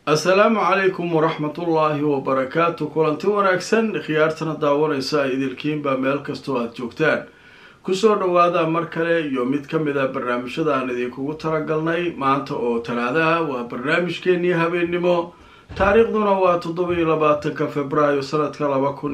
السلام عليكم ورحمة الله وبركاته. كلنتي wanaagsan khiyaartana daawanaysa idilkiin baa meel kastoo aad joogtaan kusoo dhawaada mar kale iyo mid ka mid ah barnaamijyada aan idinkugu talagalnay maanta oo talaadaha waa barnaamijkeennii habeennimo taariikhduna waa 27 Febraayo sanadka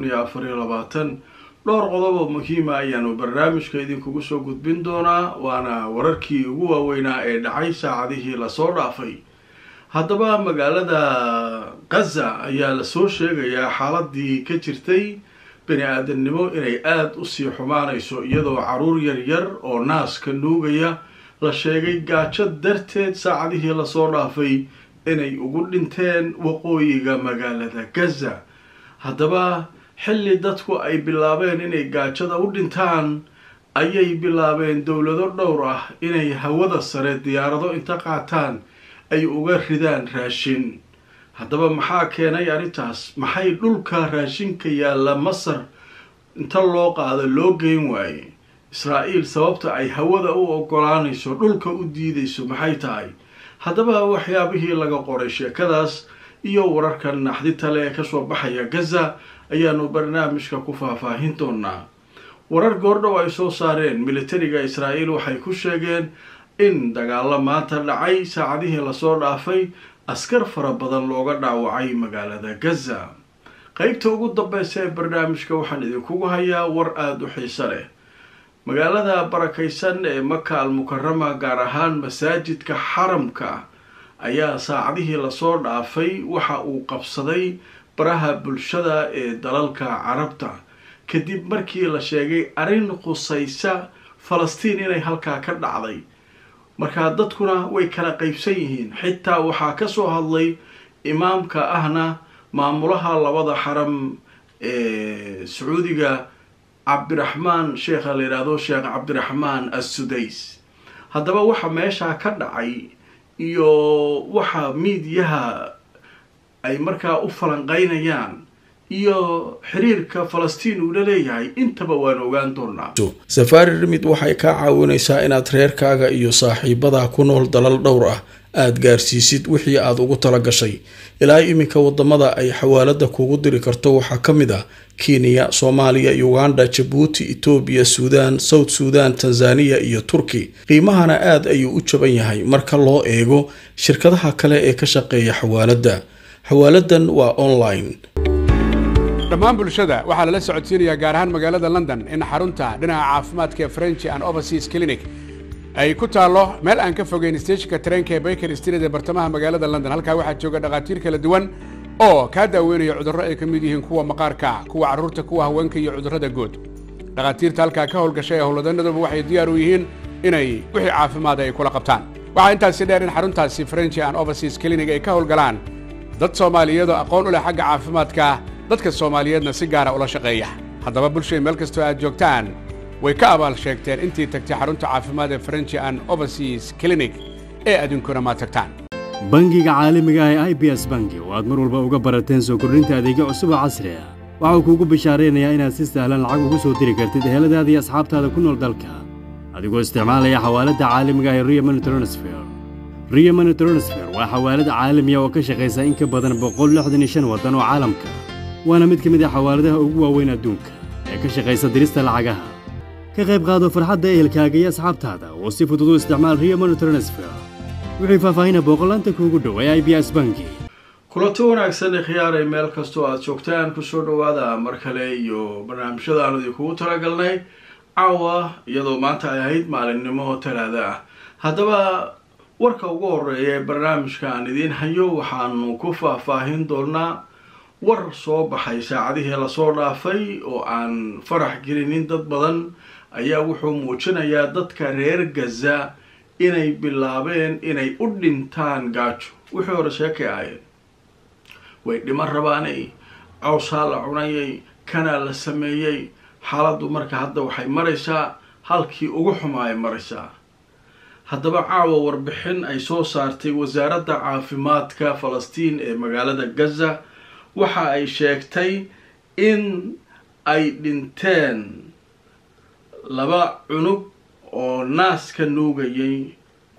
2024 dhowr qodob oo muhiim ah ayaanu barnaamijka idinkugu soo gudbin doonaa waana wararkii ugu waaweynaa ee dhacay saacadihii la soo dhaafay. haddaba magaalada Gaza ayaa la soo sheegayaa xaaladii ka jirtay bini aadamnimo inay aad u sii xumaanayso iyadoo caruur yar yar oo naaska nuugaya la sheegay gaajo darteed saacadihii la soo dhaafay inay ugu dhinteen waqooyiga magaalada Gaza. haddaba xilli dadku ay bilaabeen inay gaajada u dhintaan ayay bilaabeen dowlado dhowr ah inay hawada sare diyaarado inta qaataan ay uga ridaan raashin. haddaba maxaa keenay arrintaas? maxay dhulka raashinka yaalla Masar inta loo qaado loo geyn waaye? Israa'iil sababta ay hawada u ogolaanayso dhulka u diidayso maxay tahay? haddaba waxyaabihii laga qoray sheekadaas iyo wararkan naxdinta leh ee kasoo baxaya Gaza ayaanu barnaamijka ku faahfaahin doonaa. warar goordhow ay soo saareen militariga Israa'iil waxay ku sheegeen in dagaalo maanta dhacay saacadihii la soo dhaafay askar fara badan looga dhaawacay magaalada Gaza. qaybta ugu dambaysa ee barnaamijka waxaan idinkugu hayaa war aad u xiiso leh. magaalada barakaysan ee Maka al-Mukarrama gaar ahaan masaajidka xaramka ayaa saacadihii la soo dhaafay waxa uu qabsaday baraha bulshada ee dalalka Carabta kadib markii la sheegay arrin qusaysa Falastiin inay halkaa ka dhacday. marka dadkuna way kala qaybsan yihiin. xitaa waxaa ka soo hadlay imaamka ahna maamulaha labada xaram ee Sacuudiga Cabdiraxmaan Sheekh la yiraahdo Sheekh Cabdiraxmaan As-Sudays. haddaba waxa meesha ka dhacay iyo waxa miidiyaha ay markaa u falanqaynayaan iyo xiriirka Falastiin uu leeyahay intaba waan ogaan doonaa. Safari Remit waxay ka caawinaysaa inaad reerkaaga iyo saaxiibada ku nool dalal dhowr ah aad gaarsiisid wixii aad ugu tala gashay. ilaa iminka wadamada ay xawaalada kugu diri karto waxaa kamid ah Kenya, Soomaaliya, Uganda, Djibouti, Ethiopia, Sudan, South Sudan, Tanzania iyo Turkey. qiimahana aad ayuu u jaban yahay marka loo eego shirkadaha kale ee ka shaqeeya xawaalada. xawaaladan waa online. dhammaan bulshada waxaa lala socodsiinayaa gaar ahaan magaalada London in xarunta dhinaca caafimaadka French and Overseas Clinic ay ku taalo meel aan ka fogeyn stationka tareenka ee Baker Street ee bartamaha magaalada London. halkaa waxaa jooga dhaqaatiir kala duwan oo ka daaweynaya cudurro ay ka mid yihiin kuwa maqaarka, kuwa carruurta, kuwa haweenka iyo cudurrada guud. dhaqaatiirta halkaa ka howlgashay howlwadanaduba waxay diyaar u yihiin inay wixii caafimaad ay kula qabtaan. waxaa intaasi dheer in xaruntaasi French and Overseas Clinic ay ka howlgalaan dad Soomaaliyeed oo aqoon u leh xagga caafimaadka, dadka Soomaaliyeedna si gaar ah ula shaqeeya. haddaba bulshada meel kastoo aad joogtaan way ka abaal sheegteen intii tagtay xarunta caafimaad ee French and Overseas Clinic ee adinkuna ma tagtaan. bangiga caalamiga ah ee IBS Bangi oo aad mar walba uga barateen soo kordhinta adeegyo cusub oo casri ah waxa uu kugu bishaareynayaa inaad si sahlan lacag ugu soo diri kartid eheladaada iyo asxaabtaada ku nool dalka adigoo isticmaalaya xawaalada caalamiga ah ee Ria Money Transfer. Ria Money Transfer waa xawaalad caalami ah oo ka shaqeysa in ka badan 165 wadan oo caalamka waana mid ka mid ah xawaaladaha ugu waaweyn adduunka ee ka shaqeysa dirista lacagaha. ka qayb qaado farxadda ehelkaaga iyo asxaabtaada oo si fudud u isticmaal Ria Money Transfer. wixii faahfaahinta boqolaanta kuugu dhow ee IBS Bangi. kulanti wanaagsan khiyaaray meel kastoo aad joogtaan kusoo dhawaada mar kale iyo barnaamijyada aan idinkugu talagalnay caawa iyadoo maanta ay ahayd maalinimo talaada ah. haddaba warka ugu horeeya ee barnaamijka aan idiin hayo waxaanu ku faahfaahin doonaa war soo baxay saacadihii la soo dhaafay oo aan farax gelinin dad badan ayaa wuxuu muujinayaa dadka reer Gaza inay bilaabeen inay u dhintaan gaajo. wixii hore sheekay ahayd way dhiman rabaanay, cawsaa la cunayay, kana la sameeyey. xaaladdu marka hadda waxay maraysaa halkii ugu xumaay maraysaa. haddaba caawa warbixin ay soo saartay wasaaradda caafimaadka Falastiin ee magaalada Gaza waxa ay sheegtay in ay dhinteen 2 cunug oo naaska nuugayay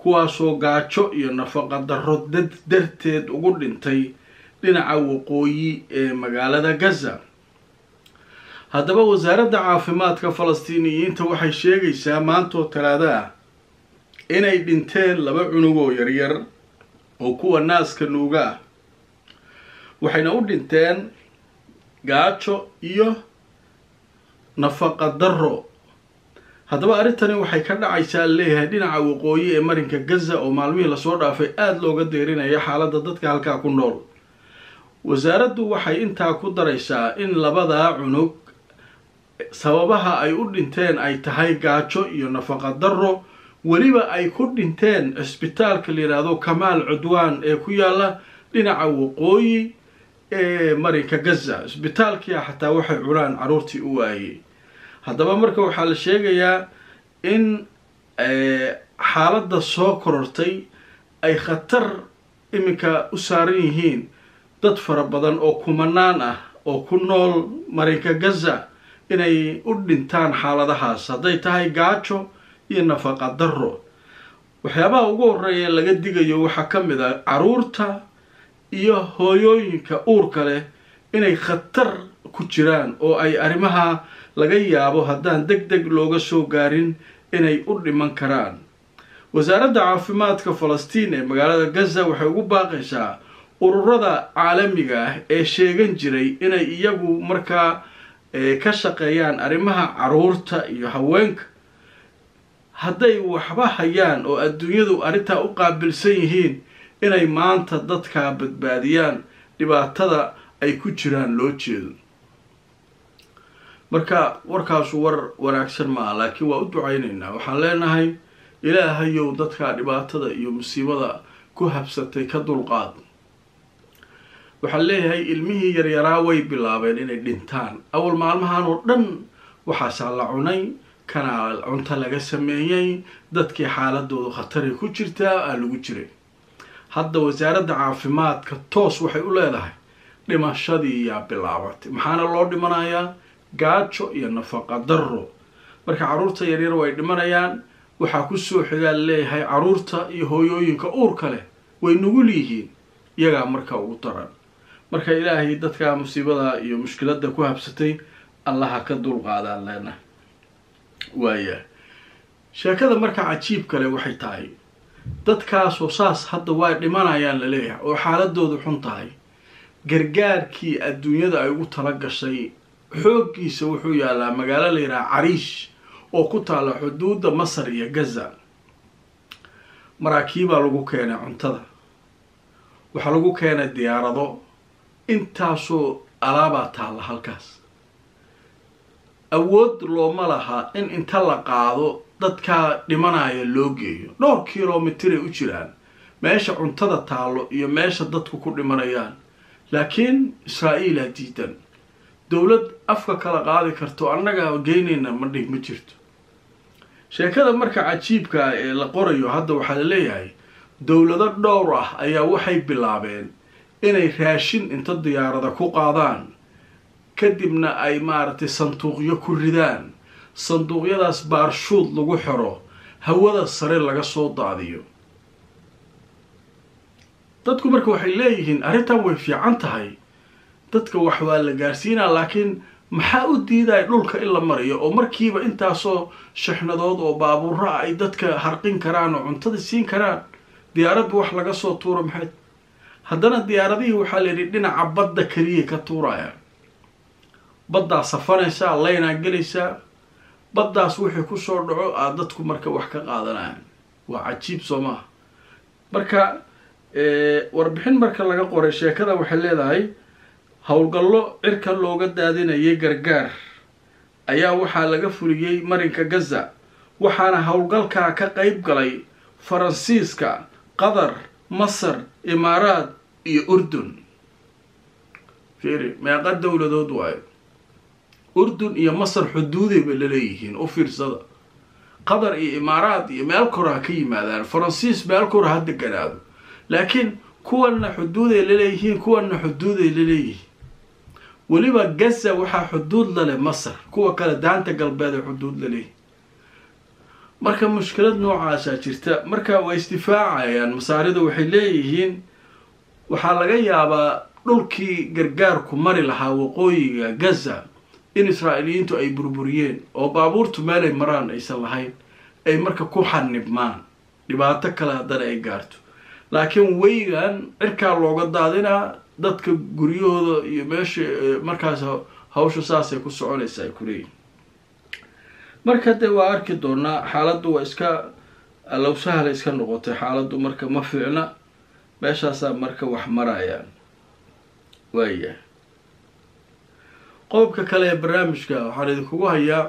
kuwaasoo gaajo iyo nafaqa darro darteed ugu dhintay dhinaca waqooyi ee magaalada gaza. haddaba wasaaradda caafimaadka falastiiniyiinta waxay sheegaysaa maantoo talaado ah inay dhinteen 2 cunug oo yaryar oo kuwa naaska nuuga ah, waxayna u dhinteen gaajo iyo nafaqa darro. haddaba arrintani waxay ka dhacaysaa leeyahay dhinaca waqooyi ee marinka gaza oo maalmihii lasoo dhaafay aada looga deerinaya xaaladda dadka halkaa ku nool. wasaaraddu waxay intaa ku daraysaa in 2 cunug sababaha ay u dhinteen ay tahay gaajo iyo nafaqa darro, weliba ay ku dhinteen cisbitaalka la yidhaahdo kamaal cudwaan ee ku yaala dhinaca waqooyi ee marinka gaza. cisbitaalkia xataa waxay cunaan carruurtii u waayey. haddaba marka waxaa la sheegayaa in xaaladda soo korortay ay khatar iminka u saaran yihiin dad fara badan oo kumanaan ah oo ku nool marinka gaza inay u dhintaan xaaladahaas hadday tahay gaajo iyo nafaqa darro. waxyaabaha ugu horreeya laga digayo waxaa ka mid ah carruurta iyo hooyooyinka uurka leh inay khatar ku jiraan oo ay arrimaha laga yaabo haddaan deg deg looga soo gaarin inay u dhiman karaan. wasaaradda caafimaadka falastiin ee magaalada gaza waxay ugu baaqaysaa ururada caalamiga ah ee sheegan jiray inay iyagu markaa ka shaqeeyaan arrimaha carruurta iyo haweenka, hadday waxba hayaan oo adduunyadu arrintaa u qaabilsan yihiin inay maanta dadkaa badbaadiyaan dhibaatada ay ku jiraan loo jeedo. marka warkaasu war wanaagsan maaha, laakiin waa u ducaynaynaa. waxaan leenahay ilaahayow dadkaa dhibaatada iyo musiibada ku habsatay ka dulqaad. waxaan leeyahay ilmihii yaryaraa way bilaabeen inay dhintaan. awal maalmahan oo dhan waxaasaa la cunay, kana cunto laga sameeyey, dadkii xaaladoodu khataray ku jirtaa aa lagu jiray. hadda wasaaradda caafimaadka toos waxay u leedahay dhimashadii yaa bilaabatay. maxaana loo dhimanayaa? gaajo iyo nafaqa darro. marka carruurta yaryar way dhimanayaan. waxaa kusoo xigaa leeyahay carruurta iyo hooyooyinka uurka leh way nugul yihiin, iyagaa marka ugu daran. marka ilaahay dadka musiibada iyo mushkiladda ku habsatay allaha ka dulqaadaan leenahay. waaya sheekada marka cajiib kale waxay tahay dadkaasoo saas hadda waa dhimanayaan la leeyahay oo xaaladoodu xun tahay. gargaarkii adduunyada ay ugu tala gashay xooggiisa wuxuu yaalaa magaalo la yidhaha cariish oo ku taala xuduudda masar iyo gaza. maraakiibaa lagu keenay cuntada, waxaa lagu keenay diyaarado, intaasoo alaabaa taalla halkaas. awood looma laha in inta la qaado dadkaa dhimanaya loo geeyo. dhowr kilomitray u jiraan meesha cuntada taallo iyo meesha dadku ku dhimanayaan, laakiin israa'iilaa diidan. dowlad afka kala qaadi karto annaga geynayna ma jirto. sheekada marka cajiibka ah ee la qorayo hadda waxaa la leeyahay dowlado dhowr ah ayaa waxay bilaabeen inay raashin inta diyaarada ku qaadaan, kadibna ay maaragtay sanduuqyo ku ridaan. sanduuqyadaas baarshuud lagu xiro, hawada sare laga soo daadiyo. dadku marka waxay leeyihiin arrintan way fiican tahay, dadka wax waa la gaarsiinaa, laakiin maxaa u diidaya dhulka in la mariyo oo markiiba intaasoo shixnadood oo baabuura ay dadka harqin karaan oo cuntada siin karaan? diyaaradba wax laga soo tuuro maxay? haddana diyaaradihii waxaa la yidhi dhinaca badda keliya ka tuurayaan. baddaa safanaysaa, laynaa gelaysaa, baddaas wixii kusoo dhaco aad dadku marka wax ka qaadanayaan. waa cajiib soo maaha. marka warbixin marka laga qoray sheekada waxay leedahay howlgallo cirka looga daadinayay gargaar ayaa waxaa laga fuliyey marinka gaza, waxaana howlgalkaa ka qayb galay faransiiska, qatar, masar, imaaraad iyo urdun. fiiri meeqa dowladood waayo. urdun iyo masar xuduuday bay laleeyihiin, u fiirsada. qatar iyo imaaraad iyo meel kora ha ka yimaadaan, faransiis meel kora ha deganaado, laakiin kuwanna xuduuday laleeyihiin, kuwanna xuduuday laleeyihiin. weliba gaza waxaa xuduud laleh masar, kuwa kale daanta galbeed ee xuduud laleeyihin. marka mushkilad noocaasa jirta marka way isdifaacayaan masaarida waxay leeyihiin waxaa laga yaabaa dhulkii gargaarku mari lahaa waqooyiga Gaza in Israa'iiliyiintu ay burburiyeen oo baabuurtu meel ay maraan aysan lahayn ay marka ku xanibmaan dhibaato kale haddana ay gaarto laakiin weygan cirkaa looga daadinaa dadka guryahooda iyo meesha markaas hawsha saasay ku soconaysaa ay ku leeyihiin marka dee waa arki doonaa xaaladdu waa iska low sahla iska noqotay xaaladdu marka ma fiicna meeshaasaa marka wax marayaan waayahay qodobka kale ee barnaamijka waxaan idinkugu hayaa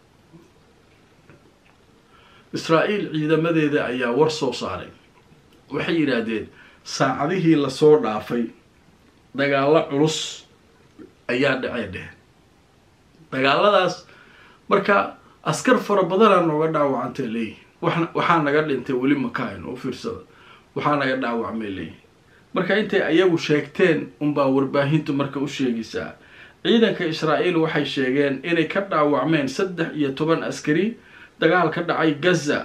Israa'iil ciidamadeeda ayaa war soo saaray waxay yiraahdeen saacadihii la soo dhaafay dagaalo culus ayaa dhacay dagaaladaas marka askar fara badan nooga dhaawacantay leeyahay waxaa naga dhintay wali makayn oo fiirsada waxaa naga dhaawacmay leeyahay marka intay ayagu sheegteen baa warbaahintu marka u sheegaysaa ciidanka Israa'iil waxay sheegeen inay ka dhaawacmeen 13 askari dagaal ka dhacay Gaza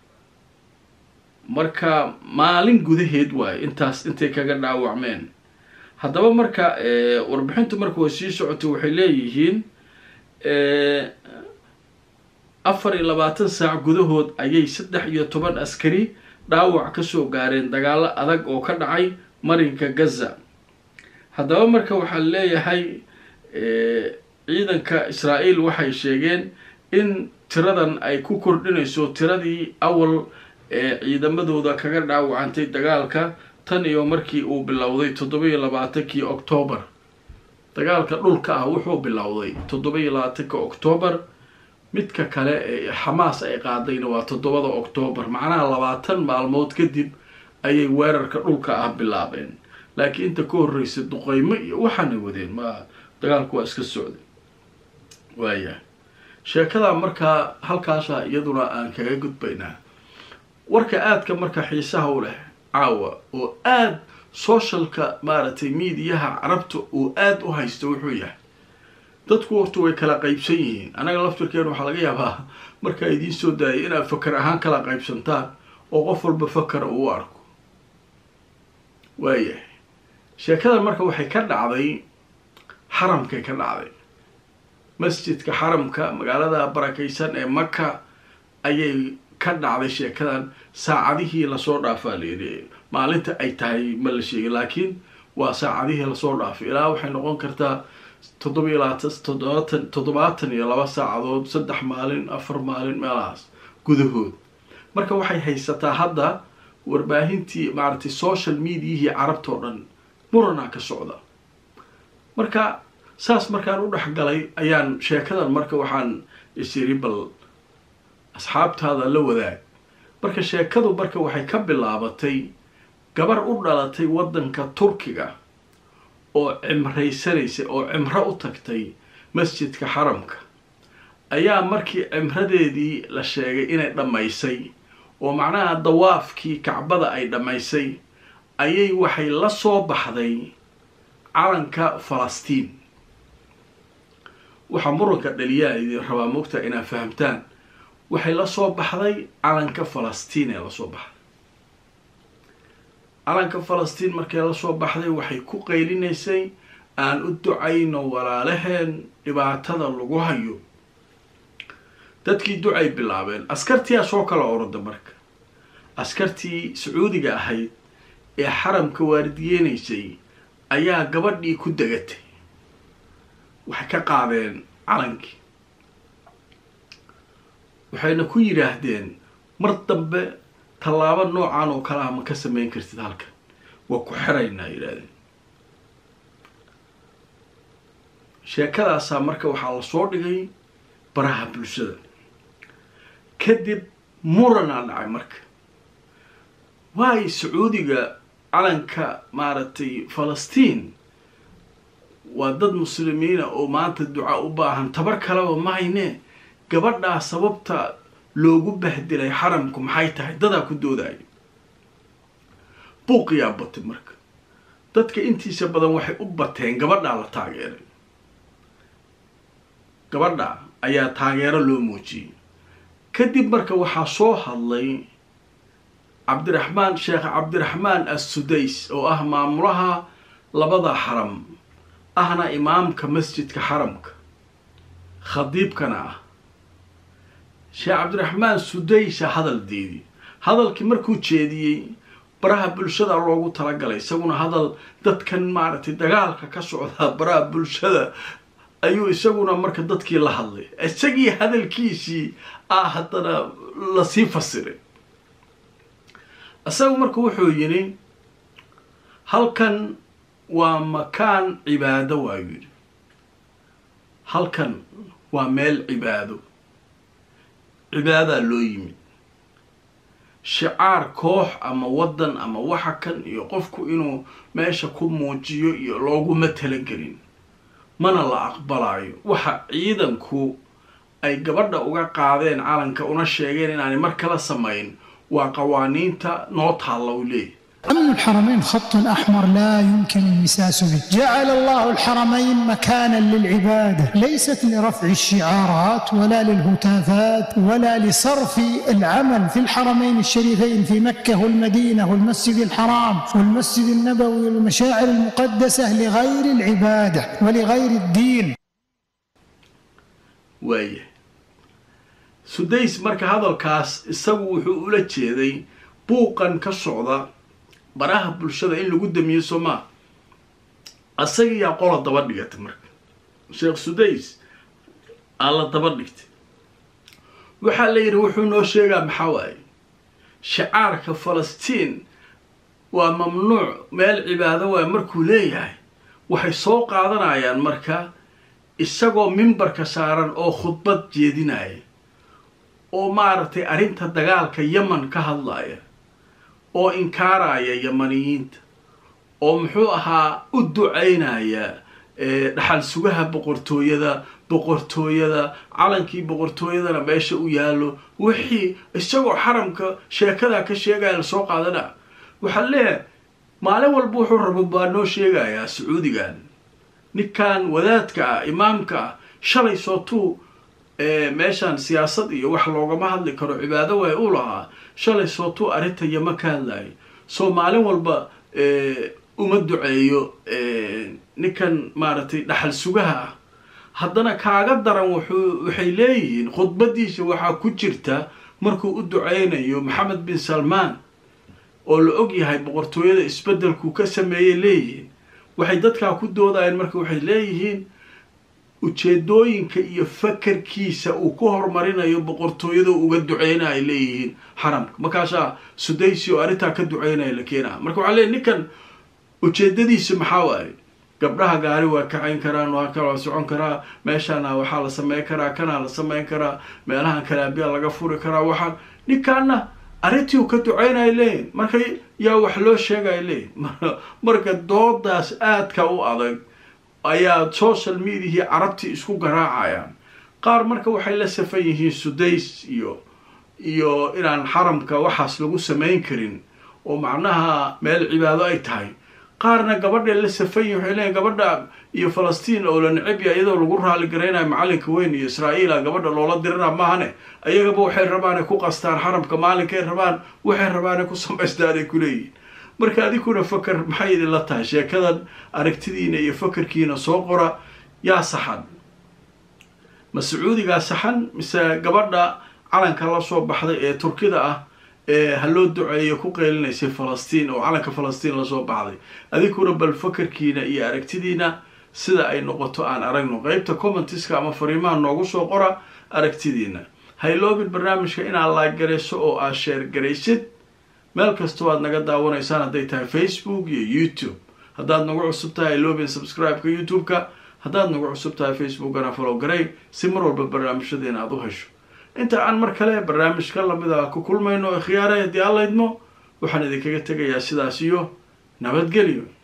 marka maalin gudaheed waay intaas intay kaga dhaawacmeen haddaba marka warbixintu marka way sii socotay waxay leeyihiin 24 saac gudahood ayay 13 askari dhaawac ka soo gaareen dagaalo adag oo ka dhacay marinka Gaza haddaba marka waxaa leeyahay ciidanka Israa'iil waxay sheegeen in tiradan ay ku kordhinayso tiradii awal ciidamadooda kaga dhaawacantay dagaalka tan iyo markii uu bilowday 27 Oktoobar dagaalka dhulka ah wuxuu bilowday 27 Oktoobar midka kale ee Xamaas ay qaadayna waa 7 Oktoobar macnaha 20 maalmood kadib ayay weerarka dhulka ah bilaabeen laakiin inta ka horreysay duqeymo iyo waxaana wadeen ma dagaalku waa iska socday waayahay sheekada marka halkaas iyaduna aan kaga gudbaynaa warka aadka marka xiisaha u leh caawa oo aad socialka maaragtay miidiyaha carabta oo aad u haysto wuxuu yahay dadku horta way kala qaybsan yihiin anaga laftirkeen waxaa laga yaabaa marka idiin soo daayay inaad fakar ahaan kala qaybsantaan oo qof walba fakar uu arko waayahay sheekadan marka waxay ka dhacday xaramkay ka dhacday masjidka xaramka magaalada barakaysan ee Makka ayay ka dhacday sheekadan saacadihii la soo dhaafay leeyahay maalinta ay tahay ma la sheegay laakiin waa saacadihii la soo dhaafay ilaa waxay noqon kartaa 72 saacadood 3 maalin 4 maalin meelahaas gudahood marka waxay haysataa hadda warbaahintii maartay social media carabta oo dhan murana ka socda marka saas markaan u dhaxgalay ayaan sheekadan marka waxaan isiribal asxaabtaada la wadaag marka sheekadu marka waxay ka bilaabatay gabar u dhalatay wadanka Turkiga oo cimraysanaysa oo cimro u tagtay masjidka xaramka ayaa markii cimradeedii la sheegay inay dhamaysay oo macnaha dawaafkii Kacbada ay dhamaysay ayay waxay la soo baxday calanka Falastiin waxa muranka dhaliyaa idin rabaa moogta inaad fahamtaan waxay la soo baxday calanka Falastiin ee la soo baxday calanka Falastiin markay la soo baxday waxay ku qeylinaysay aan u ducayno walaalaheen dhibaatada lagu hayo dadkii ducay bilaabeen askartii soo kala orday marka askartii Sacuudiga ahayd ee xaramka waardiyenaysay ayaa gabadhii ku dagatay waxay ka qaadeen calankii waxayna ku yiraahdeen mar dambe tallaabo noocan oo kala ma ka sameyn kartid halkan waa ku xiraynaa yiraahdeen sheekadaas marka waxaa la soo dhigay baraha bulshada kadib murana dhacay marka waay Sacuudiga calanka maaragtay Falastiin waa dad muslimiina oo maanta duca u baahan tabar kale oo ma hayne gabadha sababta loogu bahdilay xaramku maxay tahay dada ku dooday buuqiya batay marka dadka intiisa badan waxay u bateen gabadha la taageeray gabadha ayaa taageero loo muujiyay kadib marka waxaa soo hadlay sheekh cabdiraxmaan as-sudays oo ah maamulaha labada xaram ahna imaamka masjidka xaramka khadiibkana ah sheekh cabdiraxmaan sudaysa hadaldeedii hadalkii markuu jeediyey baraha bulshada loogu talagalay isaguna hadal dadkan maaragtay dagaalka ka socda baraha bulshada ayuu isaguna marka dadkii la hadlay isagii hadalkiisii haddana lasii fasiray isagu marka wuxuu yidhi halkan waa makaan cibaado waayuu yidhi halkan waa meel cibaadaa loo yimid shicaar koox ama waddan ama waxa kan iyo qofku inuu meesha ku muujiyo iyo looguma talagelin mana la aqbalayo waxa ciidanku ay gabadha uga qaadeen calanka una sheegeen inaanay mar kala samayn waa qawaaniinta noo taalla u leeyahay أمن الحرمين خط أحمر لا يمكن المساس به. جعل الله الحرمين مكانا للعبادة ليست لرفع الشعارات ولا للهتافات ولا لصرف العمل في الحرمين الشريفين في مكة والمدينة والمسجد الحرام والمسجد النبوي والمشاعر المقدسة لغير العبادة ولغير الدين. وايه سديس marka hadalkaas isagu wuxuu ula jeeday buuqan ka socda baraha bulshada in lagu damiyo Soomaa asagiya qola daba dhigtay marka Sheekh Sudays alla daba dhigtay waxa la yiri wuxuu noo sheegaa maxaa waaye shicaarka Falastiin waa mamnuuc meel cibaado waa markuu leeyahay waxay soo qaadanayaan marka isagoo minbarka saaran oo khudbad jeedinaya oo maartay arinta dagaalka Yemen ka hadlaya oo inkaaraya Yemeniyiinta oo muxuu ahaa u duceynaya dhaxal sugaha boqortooyada calankii boqortooyadana meesha u yaalo wixii isagoo xaramka sheekada ka sheegaya soo qaadana waxa leeyahay maalin walba wuxuu rabo baa noo sheegaya Sacuudigan ninkan wadaadka imaamka shalay sootuu meeshan siyaasad iyo wax loogama hadli karo cibaado way u lahaa shalay sootuu arinta Yemen ka hadlay Soomaali walba uma duceeyo ninkan maartay dhaxal sugaha haddana kaaga daran waxay leeyihiin khudbadiisa waxa ku jirta markuu u duceynayo Maxamed bin Salman oo la og yahay boqortooyada isbedelku ka sameeyay leeyihiin waxay dadka ku doodayeen marka waxay leeyihiin ujeedooyinka iyo fakarkiisa uu ku hormarinayo boqortooyada uga duceynay leeyihiin xaramka markaasha Sudays oo arinta ka duceynay la keenaa marka waxa leeyahay ninkan ujeedadiisa maxaa waaye gabdhaha gaari waa kacayn karaan waa kala socon karaa meeshana waxa la sameey karaa kana la sameyn karaa meelahan kalaabiya laga furi karaa waxa ninkaana arintii uu ka duceynay leeyahay marka yaa wax loo sheegay leeyahay marka doodaas aadka u adag ayaa social media carabti isku garaacayaan qaar marka waxay la safan yihiin Sudays iyo inaan xaramka waxaas lagu sameyn karin oo macnaha meel cibaado ay tahay qaarna gabadha la safan yihiin waxay leeyihiin gabadha iyo Falastiin oo la neceb yahay iyadoo lagu raali gareynayo macalinka weyn iyo Israa'iil gabadha loola dirana maahane ayagaba waxay rabaan ku qastaan xaramka maalinkay rabaan waxay rabaan ku sameystaan ku leeyihiin marka adikuna fakar maxay idin la tahay sheekadan aragtidiina iyo fakarkiina soo qora yaa saxan ma Sacuudiga saxan mise gabadha calanka la soo baxday ee Turkida ah haloo duceeyo ku qeylinaysay Falastiin oo calanka Falastiin la soo baxday adikuna bal fakarkiina iyo aragtidiina sida ay noqoto aan aragno qaybta commentiska ama fariimaha noogu soo qora aragtidiina hayloobin barnaamijka inaad like gareyso oo aad share gareysid meel kastoo aad naga daawanaysaan hadday tahay Facebook iyo YouTube haddaad nagu cusub tahay hayloobin subscribe-ka YouTube-ka haddaad nagu cusub tahay Facebook-gana follow garey si mar walba barnaamijyadeena aad u hesho inta aan mar kale barnaamijka lamida ku kulmayno khiyaare haddii alla idmo waxaan idinkaga tegayaa sidaas iyo nabadgelyo